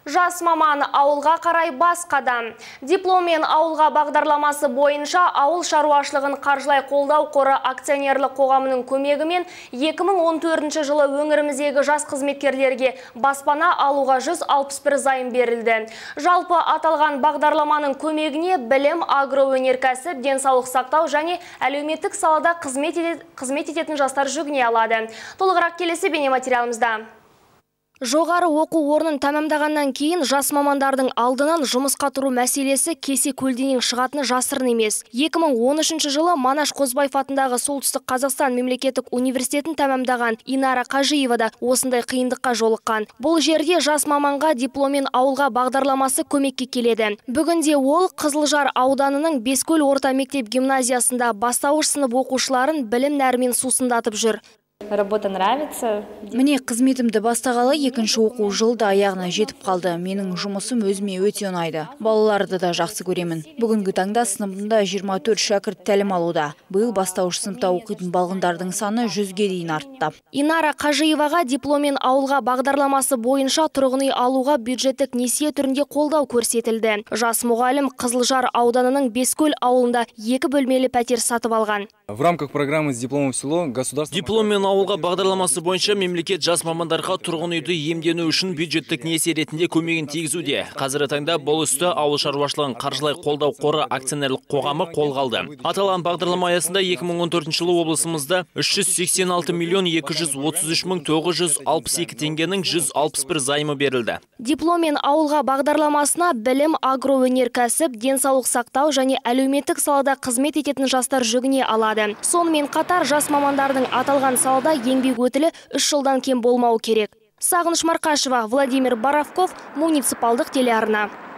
Жас маман ауылға қарай бас қадам. Дипломмен ауылға бағдарламасы бойынша ауыл шаруашылығын қаржылай қолдау қоры акционерлік қоғамының көмегімен 2014 жылы өңіріміздегі жас қызметкерлерге баспана алуға 161 займ берілді. Жалпы аталған бағдарламаның көмегіне білім, агроөнеркәсіп, денсаулық сақтау және әлеуметтік салада қызмет ететін жастар жүгіне алады. Толығырақ келесі бейнематериалымызда. Жоғары оқу орнын тәмамдағаннан кейін жас мамандардың алдынан жұмысқа тұру мәселесі кесе көлденең шығатыны жасырын емес. 2013 жылы Манаш Қозыбаев атындағы Солтүстік Қазақстан мемлекеттік университетін тәмамдаған Инара Қажиева да осындай қиындыққа жолыққан. Бұл жерде жас маманға дипломмен ауылға бағдарламасы көмекке келеді. Бүгінде ол Қызылжар ауданының Бескөл орта мектеп гимназиясында бастауыш сынып оқушыларын білім нәрімен сусындатып жүр. Работа нравится. Міне қызметімді бастағалы екінші оқу жылда аяғына жетіп қалды. Менің жұмысым өзіме өте ұнайды. Балаларды да жақсы көремін. Бүгінгі таңда сыныбымда 24 шәкірт тәлім алуда. Биыл бастауыш сыныпта оқитын балғындардың саны 100-ге дейін артты. Инара Қажиеваға дипломмен ауылға бағдарламасы бойынша тұрғын үй алуға бюджеттік несие түрінде қолдау көрсетілді. Жас мұғалім Қызылжар ауданының Бескөл ауылында 2 бөлмелі пәтер сатып алған. В рамках программы с дипломом в село государство... Дипломмен ауылға бағдарламасы бойынша мемлекет жас мамандарға тұрғын үйді иемдену үшін бюджеттік несие ретінде көмегін тигізуде. Қазіргі таңда бұл істі ауыл шаруашылығын қаржылай қолдау қоры акционерлік қоғамы қолға алды. Аталған бағдарлама аясында 2014 жылы облысымызда 386 миллион 233 мың 962 теңгенің 161 займы берілді. Дипломмен ауылға бағдарламасына білім, агроөнеркәсіп, денсаулық сақтау және әлеуметтік салада қызмет ететін жастар жүгіне алады. Сонымен қатар жас мамандардың аталған салада еңбек өтілі 3 жылдан кем болмауы керек. Сағыныш Марқашева, Владимир Боровков, муниципалдық телеарна.